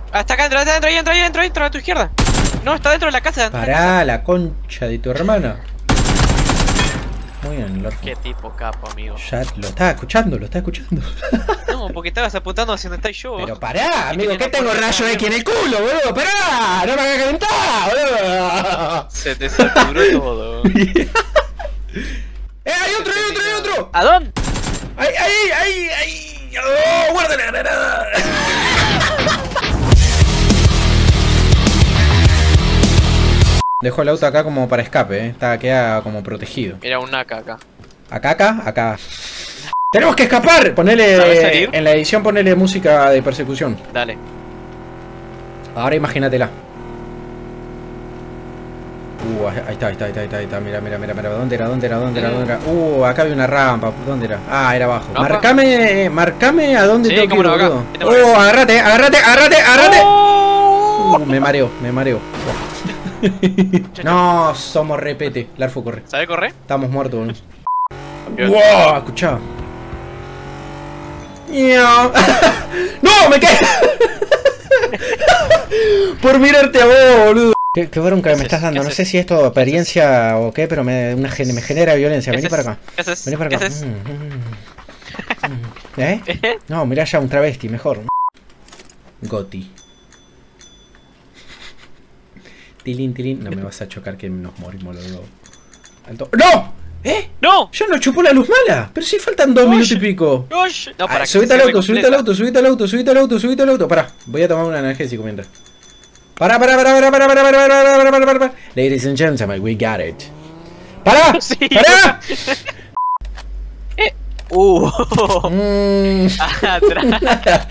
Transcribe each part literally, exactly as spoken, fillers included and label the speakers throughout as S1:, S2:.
S1: Ah, está acá dentro, está dentro, ahí dentro, ahí dentro, ahí dentro, a tu izquierda. No, está dentro de la casa.
S2: Pará, la concha de tu hermana. Muy bien, loco.
S1: Qué tipo capo, amigo.
S2: Ya lo estaba escuchando, lo estaba escuchando.
S1: No, porque estabas apuntando hacia donde estáis yo.
S2: Pero pará, amigo, ¿qué tengo rayo X en el culo, boludo? Pará, no me hagas calentar, boludo.
S1: Se te saturó todo.
S2: ¡Eh, hay otro, hay otro, hay otro!
S1: ¿A dónde?
S2: ¡Ahí, ahí, ahí, ahí! ¡Oh, guarda la granada! Dejo el auto acá como para escape, eh. Está, queda como protegido.
S1: Era un Naka acá.
S2: ¿Acá, acá? Acá. ¡Tenemos que escapar! Ponele... En la edición ponele música de persecución.
S1: Dale.
S2: Ahora imagínatela. Uh, ahí está, ahí está, ahí está, ahí está, ahí está. Mira, mira, mira, mira. ¿Dónde era? ¿Dónde era? ¿Dónde era? ¿Dónde era? Uh, acá había una rampa. ¿Dónde era? Ah, era abajo.
S1: ¿Rampa?
S2: Marcame, marcame a dónde
S1: Sí,
S2: tengo que ir,
S1: cómo no,
S2: boludo.
S1: acá.
S2: Oh, agárrate, agárrate, agárrate, agárrate.
S1: ¡Oh!
S2: Uh, me mareo, me mareo. No, somos repete. Larfo, corre.
S1: ¿Sabe correr?
S2: Estamos muertos, boludo.
S1: Campeón.
S2: Wow, escuchá. ¡No! ¡Me caí! Por mirarte a vos, boludo. Qué, qué bronca que me estás dando. No sé si esto es experiencia o qué, pero me, una, me genera violencia. Vení para acá.
S1: ¿Qué haces?
S2: Vení para acá.
S1: ¿Qué haces?
S2: Mm, mm, mm. ¿Eh? No, mirá ya un travesti, mejor. Goti. Tilín, tilín. No me vas a chocar que nos morimos los dos. Alto. ¡No! ¿Eh?
S1: ¡No!
S2: Ya no chupó la luz mala. Pero si faltan dos
S1: Oye.
S2: minutos y pico.
S1: Oye. No, para
S2: Ah,
S1: que
S2: subite
S1: se
S2: al auto,
S1: me
S2: subite al
S1: completa.
S2: auto, subite al auto, subite al auto, subite al auto. Pará, voy a tomar un analgésico mientras. Pará, pará, pará, pará, pará, pará, pará, pará, pará, pará, pará, pará. Ladies and gentlemen, we got it. ¡Pará!
S1: Sí.
S2: ¡Pará!
S1: Eh. Uh.
S2: Mm.
S1: Atrás.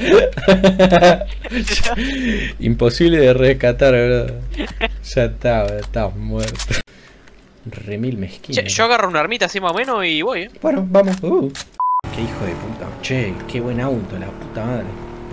S2: Imposible de rescatar, ¿verdad? Ya está, estás muerto. Remil mezquino.
S1: Che, yo agarro una armita así más o menos y voy, eh.
S2: Bueno, vamos. Uh. Qué hijo de puta. Che, qué buen auto, la puta madre.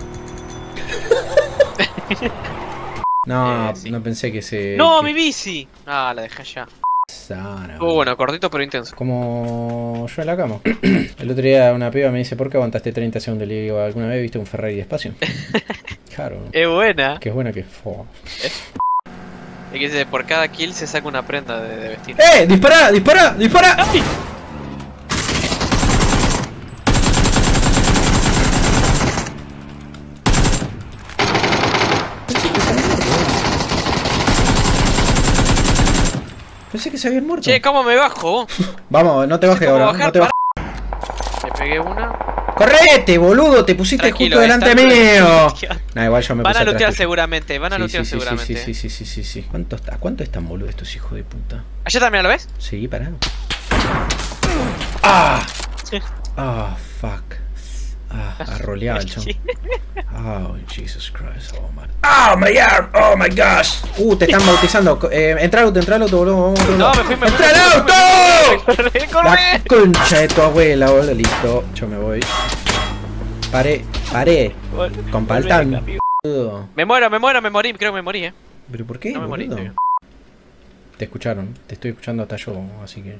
S2: No,
S1: Eh, sí.
S2: no pensé que se...
S1: ¡No,
S2: que...
S1: mi bici! Ah, la dejé ya.
S2: Sana,
S1: Estuvo bueno, cortito pero intenso.
S2: como yo en la cama. El otro día una piba me dice, ¿por qué aguantaste treinta segundos? Le digo, ¿alguna vez viste un Ferrari despacio? Claro.
S1: Es buena.
S2: Que es buena que fue.
S1: Es que dice, por cada kill se saca una prenda de, de vestir.
S2: ¡Eh! ¡Dispara! ¡Dispara! ¡Dispara!
S1: ¡Ay!
S2: Pensé que se habían muerto.
S1: Che, ¿cómo me bajo?
S2: Vamos, no te bajes
S1: ¿Cómo
S2: ahora,
S1: bajar?
S2: no te bajes.
S1: Le pegué una.
S2: ¡Correte, boludo! Te pusiste
S1: Tranquilo,
S2: justo delante
S1: está-
S2: mío. Nah, igual yo me
S1: Van
S2: puse
S1: a
S2: atrás
S1: lootear
S2: tuyo.
S1: seguramente, van a
S2: Sí,
S1: lootear
S2: sí, sí,
S1: seguramente.
S2: sí, sí, sí, sí, sí. ¿Cuánto está? ¿A cuánto están, boludo, estos hijos de puta?
S1: ¿Allá también lo ves?
S2: Sí, pará. ¡Ah!
S1: Sí.
S2: Ah, fuck. Ah, arroleaba el chon. Oh, Jesus Christ, oh my. Oh my god, oh my gosh. Uh, te están bautizando. Eh, entra al auto, entra al auto, boludo. Vamos, boludo.
S1: No, me fui, me fui.
S2: ¡Entra al auto!
S1: ¡Corre,
S2: La
S1: corre!
S2: concha de tu abuela, boludo. Listo, yo me voy. Paré, paré. Con paltán. Boludo.
S1: Me muero, me muero, me morí, creo que me morí, eh.
S2: ¿Pero por qué,
S1: No me morí,
S2: boludo?
S1: tío.
S2: Te escucharon, te estoy escuchando hasta yo, así que...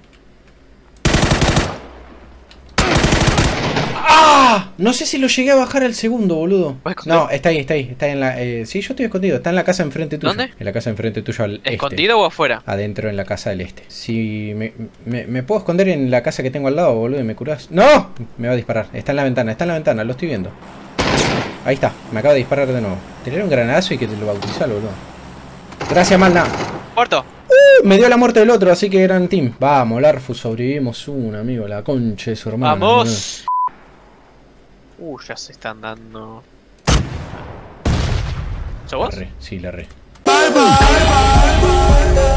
S2: ¡Ah! No sé si lo llegué a bajar al segundo, boludo.
S1: ¿Vas escondido?
S2: No, está ahí, está ahí, está en la... Eh, sí, yo estoy escondido, está en la casa enfrente tuyo.
S1: ¿Dónde?
S2: En la casa enfrente tuyo al este.
S1: ¿Escondido o afuera?
S2: Adentro en la casa del este. Si me, me, me puedo esconder en la casa que tengo al lado, boludo, y me curás. ¡No! Me va a disparar. Está en la ventana, está en la ventana, lo estoy viendo. Ahí está, me acaba de disparar de nuevo. Tener un granadazo y que te lo bautizalo, boludo. Gracias, Malna.
S1: ¡Muerto!
S2: Uh, me dio la muerte del otro, así que eran team. Vamos, Larfu, sobrevivimos una, amigo. La concha de su hermano.
S1: ¡Vamos! Uh, ya se están dando. ¿Sos vos?
S2: La re, sí, la re.